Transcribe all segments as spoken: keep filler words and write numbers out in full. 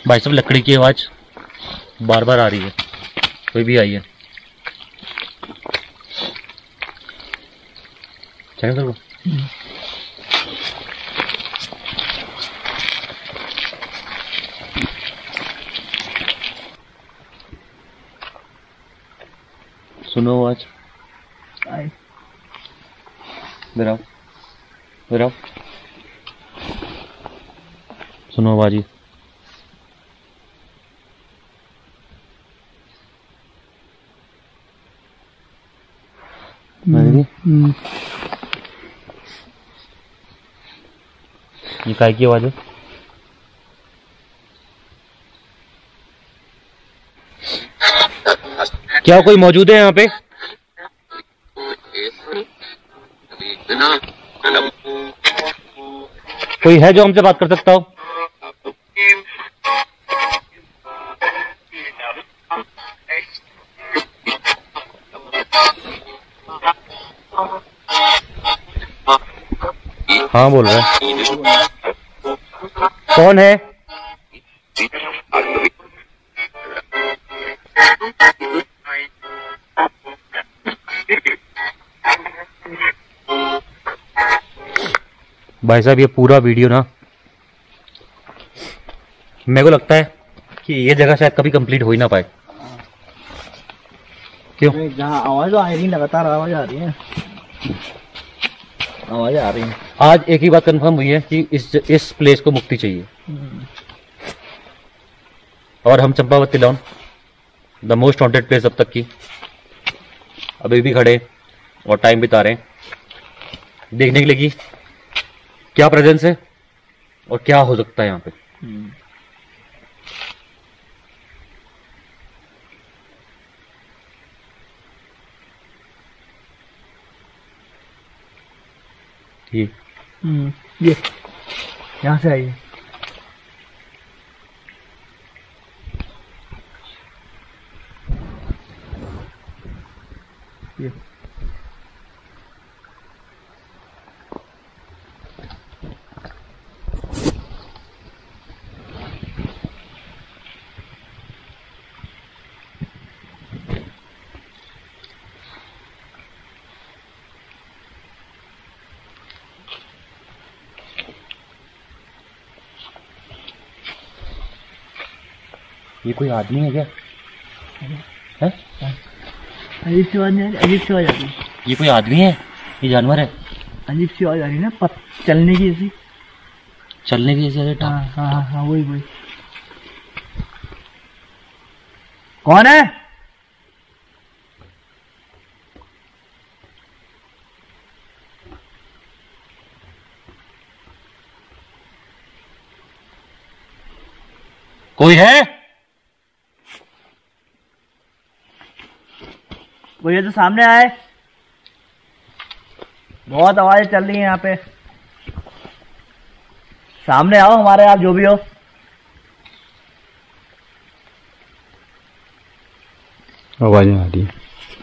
भाई साहब लकड़ी की आवाज बार बार आ रही है, कोई भी आई है। चाहिए सर को सुनो आवाज। इधर आओ, इधर आओ, सुनो आवाज ही। ये काय की आवाज है? क्या कोई मौजूद है यहाँ पे? कोई है जो हमसे बात कर सकता हो? हाँ बोल रहा है। कौन है? भाई साहब ये पूरा वीडियो ना मेरे को लगता है कि ये जगह शायद कभी कंप्लीट हो ही ना पाए। क्यों? जहाँ आवाज आ रही, लगातार आवाज आ रही है, आवाज आ रही है। आज एक ही बात कंफर्म हुई है कि इस इस प्लेस को मुक्ति चाहिए। और हम Champavati lawn the most haunted place अब तक की अभी भी खड़े और टाइम बिता रहे हैं देखने के लिए कि क्या प्रेजेंस है और क्या हो सकता है यहाँ पे। ये ये यहाँ से आइए। ये ये कोई आदमी है क्या? है? अजीब सी आवाज नहीं आ रही? अजीब सी आवाज आ रही है। ये कोई आदमी है? ये जानवर है? अजीब सी आवाज आ रही है ना, पत चलने की ऐसी। चलने की ऐसी? हाँ हाँ हाँ हाँ वही वही। कौन है? कोई है? वो ये तो सामने आए। बहुत आवाजें चल रही हैं यहाँ पे। सामने आओ हमारे, आप जो भी हो। आवाजें आ रही है।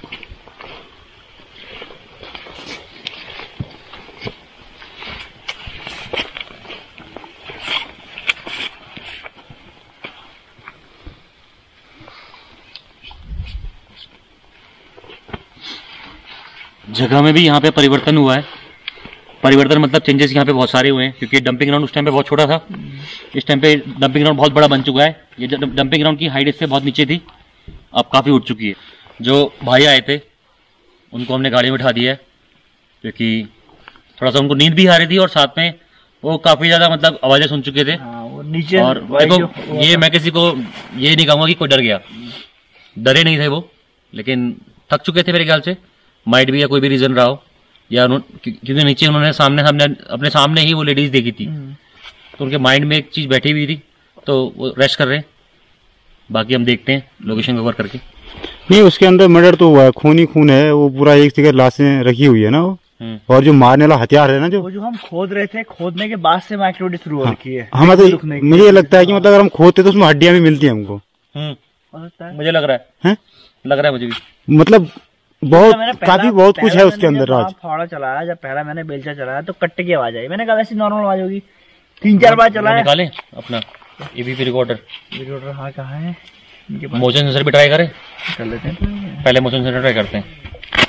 जगह में भी यहाँ पे परिवर्तन हुआ है। परिवर्तन मतलब चेंजेस यहाँ पे बहुत सारे हुए हैं क्योंकि डंपिंग ग्राउंड उस टाइम पे बहुत छोटा था। इस टाइम पे डंपिंग ग्राउंड बहुत बड़ा बन चुका है। ये डंपिंग ग्राउंड की हाइट इससे बहुत नीचे थी, अब काफ़ी उठ चुकी है। जो भाई आए थे उनको हमने गाड़ी में उठा दिया है क्योंकि थोड़ा सा उनको नींद भी आ रही थी और साथ में वो काफ़ी ज़्यादा मतलब आवाज़ें सुन चुके थे। हाँ, वो नीचे और देखो ये मैं किसी को ये नहीं कहूँगा कि कोई डर गया, डरे नहीं थे वो, लेकिन थक चुके थे मेरे ख्याल से। माइट भी या कोई भी रीजन रहा हो, या क्योंकि नीचे उन्होंने सामने सामने अपने सामने ही वो लेडीज देखी थी तो उनके माइंड में एक चीज बैठी हुई थी तो वो रेस्ट कर रहे हैं। बाकी हम देखते हैं लोकेशन कवर करके। नहीं उसके अंदर मर्डर तो हुआ है, खून ही खून है, वो पूरा एक जगह लाशें रखी हुई है ना वो। और जो मारने वाला हथियार है ना जो वो जो हम खोद रहे थे, खोदने के बाद से माइक्रोडी शुरू हो रखी है। हमें तो मुझे ये लगता है कि मतलब अगर हम खोदते तो उसमें हड्डियां भी मिलती है हमको। मुझे लग रहा है, है? लग रहा है मुझे भी, मतलब बहुत काफी बहुत कुछ है उसके अंदर। राज फावड़ा चलाया, जब पहला मैंने बेलचा चलाया तो कट्टे की आवाज आई, मैंने कहा वैसे नॉर्मल आवाज होगी। तीन चार बार चलाया, निकाले अपना ये भी रिकॉर्डर रिकॉर्डर हाँ कहाँ है इनके पास? मोशन सेंसर भी ट्राई करें, कर लेते हैं पहले मोशन सेंसर ट्राई करते हैं।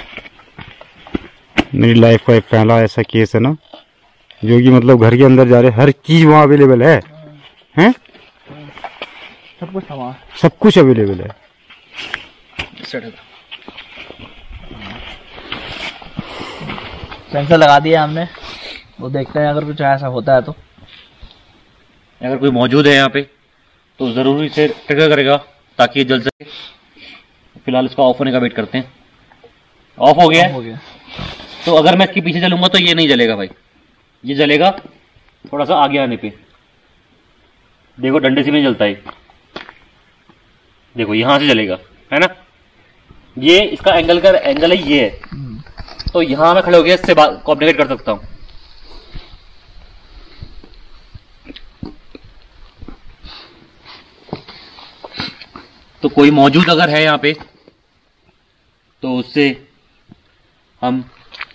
मेरी लाइफ का एक पहला ऐसा केस है ना, जो कि मतलब घर के अंदर जा रहे हर चीज वहाँ अवेलेबल है, हैं? सब कुछ सामान सब कुछ अवेलेबल है। सेंसर लगा दिया हमने, वो देखते हैं अगर कुछ ऐसा होता है तो। अगर कोई मौजूद है यहाँ पे तो जरूरी से ट्रिगर करेगा ताकि ये जल सके। फिलहाल इसका ऑफ होने का वेट करते हैं। ऑफ हो गया है। हो गया। तो अगर मैं इसके पीछे चलूंगा तो ये नहीं जलेगा भाई, ये जलेगा थोड़ा सा आगे आने पे। देखो डंडे से भी नहीं जलता है, देखो यहां से जलेगा, है ना। ये इसका एंगल का एंगल है ये है, तो यहां मैं खड़े हो गया इससे कॉम्युनिकेट कर सकता हूं। तो कोई मौजूद अगर है यहाँ पे तो उससे हम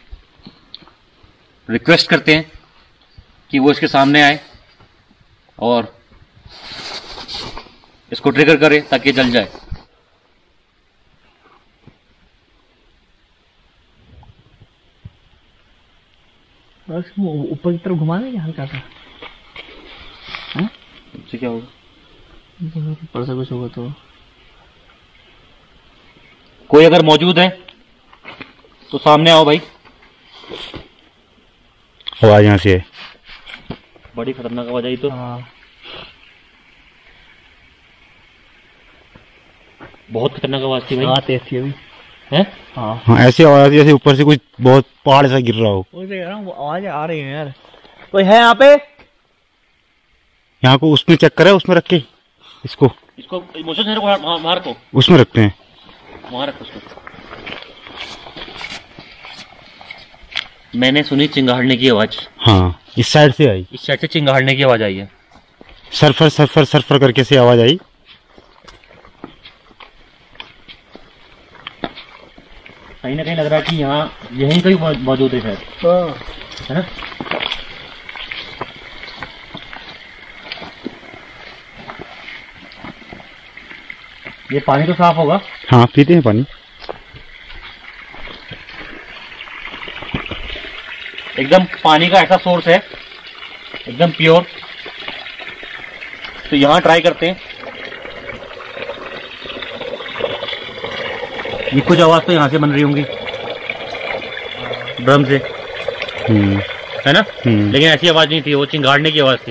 रिक्वेस्ट करते हैं कि वो इसके सामने आए और इसको ट्रिगर करे ताकि जल जाए। बस ऊपर की तरफ घुमा देंगे हल्का सा, इससे क्या होगा? ऊपर से कुछ होगा तो। कोई अगर मौजूद है तो सामने आओ भाई। आवाज यहाँ से है, बड़ी खतरनाक आवाज आई तो। हाँ बहुत खतरनाक आवाज थी भाई। हाँ तेज थी अभी है? हाँ हाँ ऐसी आवाज आती है जैसे ऊपर से कुछ बहुत पहाड़ सा गिर रहा हो। वो देख रहा हूँ, वो आवाज आ रही है यार। कोई है यहाँ पे? यहाँ को उसमें चेक करे, उसमें रख के इसको इसको मोशन सेंसर को वहां वहां रखो, उसमें रखते हैं, वहां रखो उसको। मैंने सुनी चिंगाड़ने की आवाज। हाँ इस साइड से आई, इस साइड से चिंगाड़ने की आवाज आई है। सरफर सरफर सरफर करके से आवाज आई। कहीं ना कहीं लग रहा है कि यहाँ यहीं कहीं मौजूद है शायद, है ना। ये पानी तो साफ होगा। हाँ पीते हैं पानी, एकदम पानी का ऐसा सोर्स है, एकदम प्योर। तो यहाँ ट्राई करते हैं। ये कुछ आवाज तो यहाँ से बन रही होंगी, ड्रम से, हम्म है ना। हम्म। लेकिन ऐसी आवाज नहीं थी, वो चिंगाड़ने की आवाज थी।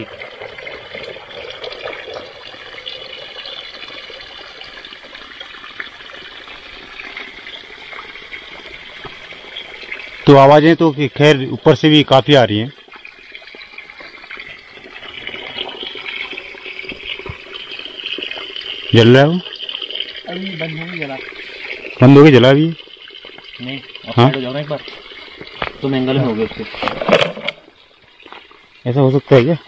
तो आवाजें तो खैर ऊपर से भी काफी आ रही हैं। जल रहा है वो? अभी बंद हो गया जला। बंद हो गया, जला भी नहीं। हाँ? जाओ ना एक बार, तुम एंगल में हो गए उसके। ऐसा हो सकता है क्या?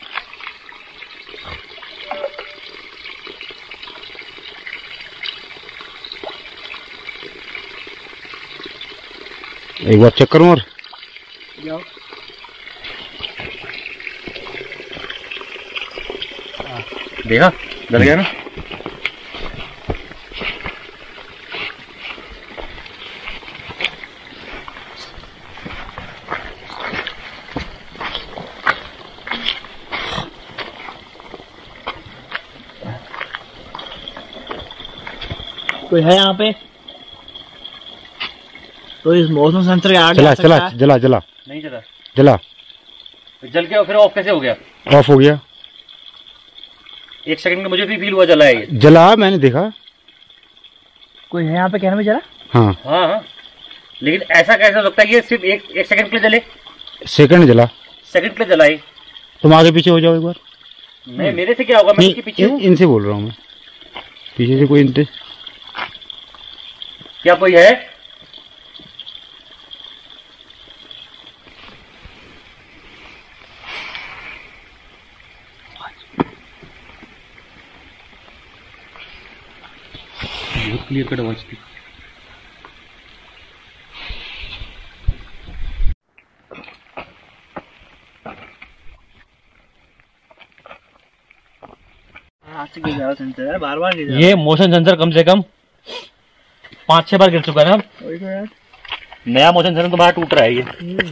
एक बार चेक करूं और जाओ। देखा जल गया ना। कोई है यहाँ पे? तो इस मौसम सेंसर के आगे चला आ सकता चला है? जला जला नहीं चला, जला जल गया। फिर ऑफ कैसे हो गया? ऑफ हो गया। एक सेकंड में मुझे भी फील हुआ जला है ये। जला मैंने देखा। कोई है यहाँ पे कहने में जरा? हाँ हाँ हाँ, लेकिन ऐसा कैसे हो सकता है? ये सिर्फ एक एक सेकंड के लिए जले, सेकंड जला। सेकंड के लिए जला है। तुम आगे पीछे हो जाओ एक बार। मैं मेरे से क्या होगा, मैं इसके पीछे हूँ। इन, इनसे बोल रहा हूँ मैं, पीछे से कोई इनसे। क्या कोई है? बहुत क्लियर कट आवाज थी। हाथ से गिर जा रहा सेंसर है, बार बार गिर जा रहा ये मोशन सेंसर कम से कम पाँच छह बार गिर चुका है ना। वही तो यार, नया मोशन सेंसर तो बाहर टूट रहा है ये।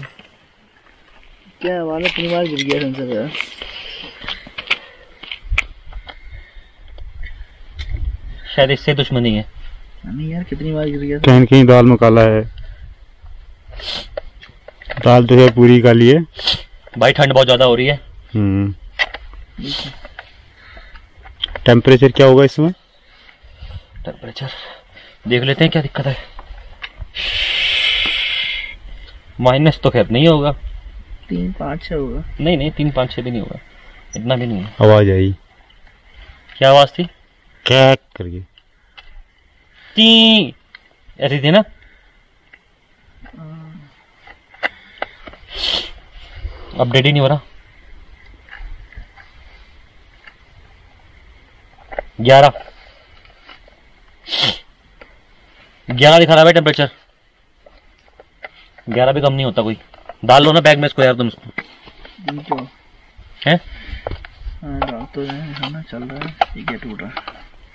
क्या वाला तीन बार गिर गया सेंसर यार। शायद इससे दुश्मनी है। नहीं यार, कितनी बार गिर गया। कहीं कहीं दाल में काला है, दाल तो है पूरी काली है भाई, ठंड बहुत ज्यादा हो रही है। हम्म टेम्परेचर क्या होगा इसमें? टेम्परेचर देख लेते हैं, क्या दिक्कत है। माइनस तो खैर नहीं होगा, तीन पाँच छः होगा। नहीं नहीं, तीन पाँच छः भी नहीं होगा, इतना भी नहीं है। आवाज आई, क्या आवाज थी? क्या करके ती ऐसी थी ना। अपडेट ही नहीं हो रहा। ग्यारह ग्यारह दिखा रहा है टेम्परेचर। ग्यारह भी कम नहीं होता कोई। डाल लो ना बैग में इसको यार तुम इसको। है डाल तो है ना, चल रहा है। ठीक है, टूट रहा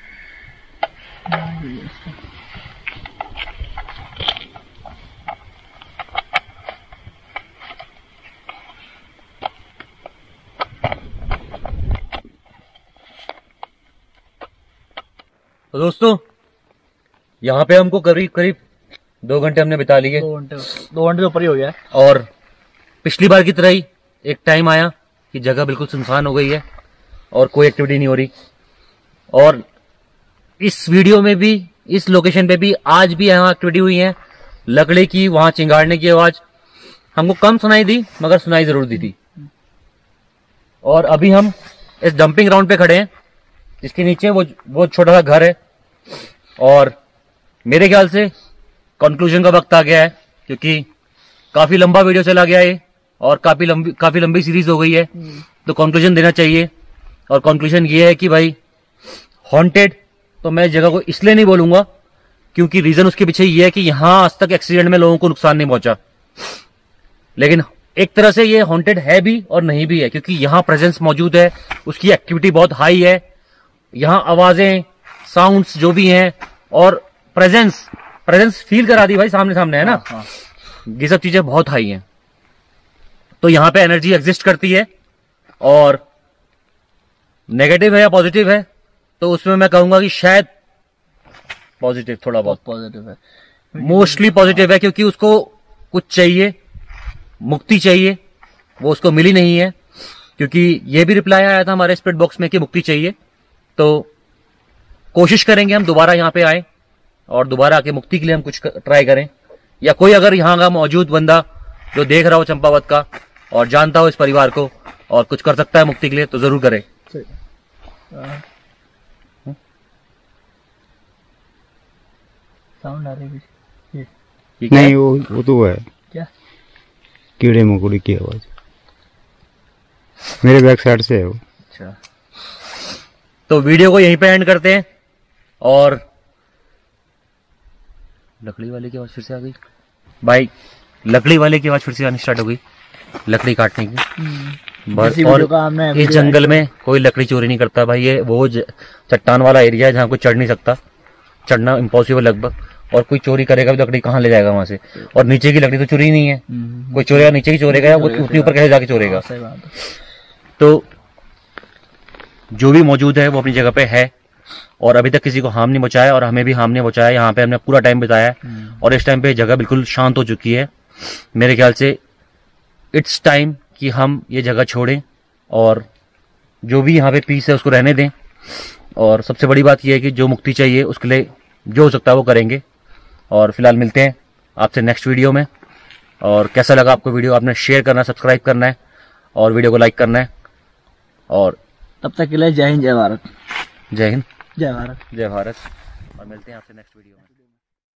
तो दोस्तों, यहाँ पे हमको करीब करीब दो घंटे हमने बिता लिए। दो घंटे दो घंटे ऊपर ही हो गया। और पिछली बार की तरह ही एक टाइम आया कि जगह बिल्कुल सुनसान हो गई है और कोई एक्टिविटी नहीं हो रही। और इस वीडियो में भी, इस लोकेशन पे भी आज भी यहाँ एक्टिविटी हुई है। लकड़ी की वहां चिंगाड़ने की आवाज हमको कम सुनाई दी, मगर सुनाई जरूर दी थी। और अभी हम इस डंपिंग ग्राउंड पे खड़े हैं, जिसके नीचे वो वो छोटा सा घर है। और मेरे ख्याल से कंक्लूजन का वक्त आ गया है, क्योंकि काफी लंबा वीडियो चला गया है और काफी लंबी काफी लंबी सीरीज हो गई है। तो कंक्लूजन देना चाहिए। और कंक्लूजन ये है कि भाई, हॉन्टेड तो मैं इस जगह को इसलिए नहीं बोलूंगा क्योंकि रीजन उसके पीछे ये है कि यहां आज तक एक्सीडेंट में लोगों को नुकसान नहीं पहुंचा। लेकिन एक तरह से ये हॉन्टेड है भी और नहीं भी है, क्योंकि यहां प्रेजेंस मौजूद है, उसकी एक्टिविटी बहुत हाई है। यहां आवाजें, साउंड्स जो भी हैं, और प्रेजेंस प्रेजेंस फील करा दी भाई, सामने सामने है ना। हाँ, हाँ। ये सब चीजें बहुत हाई हैं। तो यहां पे एनर्जी एग्जिस्ट करती है। और नेगेटिव है या पॉजिटिव है, तो उसमें मैं कहूंगा कि शायद पॉजिटिव, थोड़ा बहुत पॉजिटिव है, मोस्टली पॉजिटिव है, क्योंकि उसको कुछ चाहिए, मुक्ति चाहिए, वो उसको मिली नहीं है। क्योंकि ये भी रिप्लाई आया था हमारे स्पिरिट बॉक्स में कि मुक्ति चाहिए। तो कोशिश करेंगे हम दोबारा यहाँ पे आए और दोबारा आके मुक्ति के लिए हम कुछ ट्राई करें। या कोई अगर यहाँ का मौजूद बंदा जो देख रहा हो चंपावत का और जानता हो इस परिवार को और कुछ कर सकता है मुक्ति के लिए, तो जरूर करे। साउंड आ रही है। नहीं, वो वो तो है क्या? कीड़े मकोड़े की आवाज मेरे बैक साइड से है वो। अच्छा, तो वीडियो को यहीं पे एंड करते हैं। और लकड़ी वाले की आवाज फिर से आ गई भाई, लकड़ी वाले की आवाज फिर से आनी स्टार्ट हो गई, लकड़ी काटने की। बस, और इस जंगल में कोई लकड़ी चोरी नहीं करता भाई। ये वो चट्टान वाला एरिया है जहाँ कोई चढ़ नहीं सकता, चढ़ना इम्पॉसिबल लगभग। और कोई चोरी करेगा भी लकड़ी कहाँ ले जाएगा वहां से? और नीचे की लकड़ी तो चोरी नहीं है, कोई चोरेगा नीचे की चोरेगा, या वो उतनी ऊपर कैसे जाके चोरेगा? तो जो भी मौजूद है वो अपनी जगह पे है और अभी तक किसी को हार्म नहीं पहुंचाया और हमें भी हार्म नहीं पहुंचाया। यहाँ पे हमने पूरा टाइम बिताया है और इस टाइम पे जगह बिल्कुल शांत हो चुकी है। मेरे ख्याल से इट्स टाइम कि हम ये जगह छोड़ें और जो भी यहाँ पे पीस है उसको रहने दें। और सबसे बड़ी बात यह है कि जो मुक्ति चाहिए उसके लिए जो हो सकता है वो करेंगे। और फिलहाल मिलते हैं आपसे नेक्स्ट वीडियो में। और कैसा लगा आपको वीडियो, आपने शेयर करना, सब्सक्राइब करना है और वीडियो को लाइक करना है। और तब तक के लिए जय हिंद, जय भारत। जय हिंद, जय भारत, जय भारत। और मिलते हैं आपसे नेक्स्ट वीडियो में।